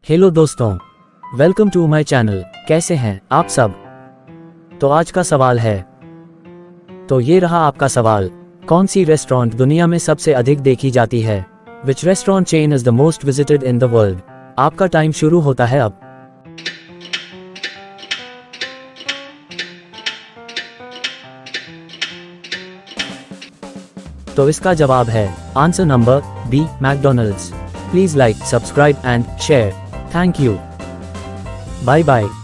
Hello दोस्तों, welcome to my channel. कैसे हैं आप सब? तो आज का सवाल है, तो ये रहा आपका सवाल। कौन सी रेस्टोरेंट दुनिया में सबसे अधिक देखी जाती है? Which restaurant chain is the most visited in the world? आपका टाइम शुरू होता है अब। तो इसका जवाब है answer number B, McDonald's. Please like, subscribe and share. Thank you. Bye bye.